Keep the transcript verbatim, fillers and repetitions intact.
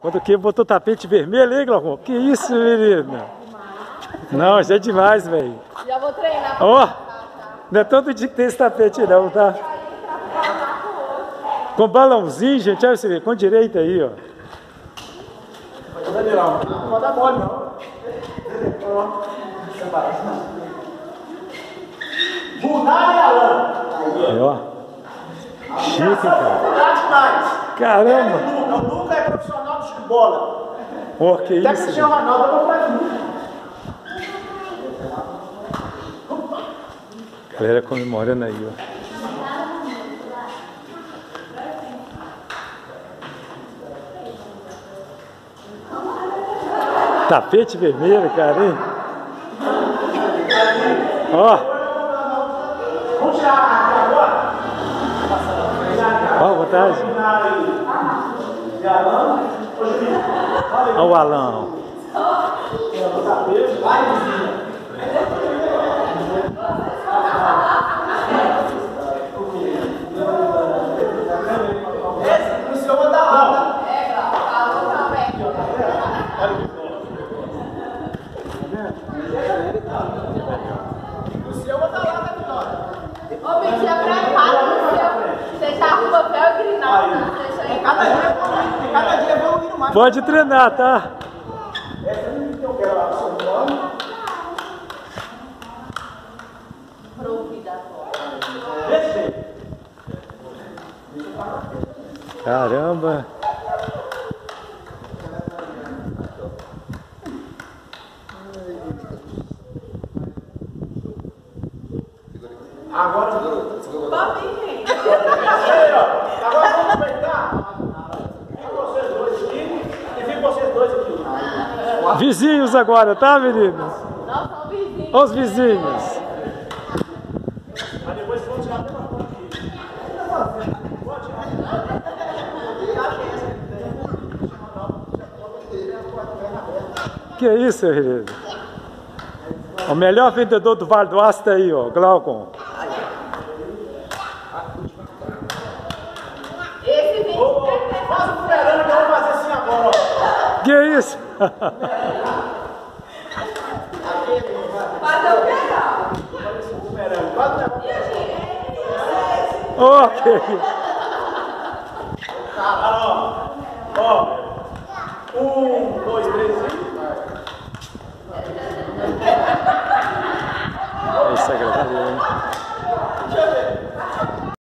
Quando que botou tapete vermelho, hein, Glaucon? Que isso, menina? Não, já é demais, velho. Já vou treinar. Ó, oh, não é todo dia que tem esse tapete não, tá? Com balãozinho, gente, olha você ver, com direita aí, ó. Daniel, não pode dar mole, não. Bunari Alan. Aí, ó. Chique, cara. Caramba. Caramba. O Duca é profissional de bola. Pô, que isso. Até Cristiano Ronaldo eu vou pra mim. Galera comemorando aí, ó. Tapete vermelho, cara, hein? Ó. Vamos tirar a agora? Ó, à vontade. Olha o Alão. Esse, o senhor manda lá. É, falou também. O senhor manda lá, né, Vitória? Ô, mentira, prepara no seu. Você tá com papel e grinalda. Deixa aí. Cada dia, cada dia evoluindo mais. Pode treinar, tá? Essa é a que eu quero lá, seu nome. Desce. Caramba. Agora, Papinho. agora vamos aproveitar. Fica vocês dois aqui e fica vocês dois aqui. Vizinhos agora, tá, meninos? Não são vizinhos. Os vizinhos. Aí depois vamos tirar a mesma coisa aqui. Pode Que isso, querido? O melhor vendedor do Vale do Aço tá aí, ó, Glaucon. Esse vem. Faz o bumerangue que eu vou fazer assim agora, ó. Que isso? Fazer o quê, não? Bumerangue. Faz o negócio. E a gente? Ok. Ó, ó. Um, dois, três e... Isso é grave.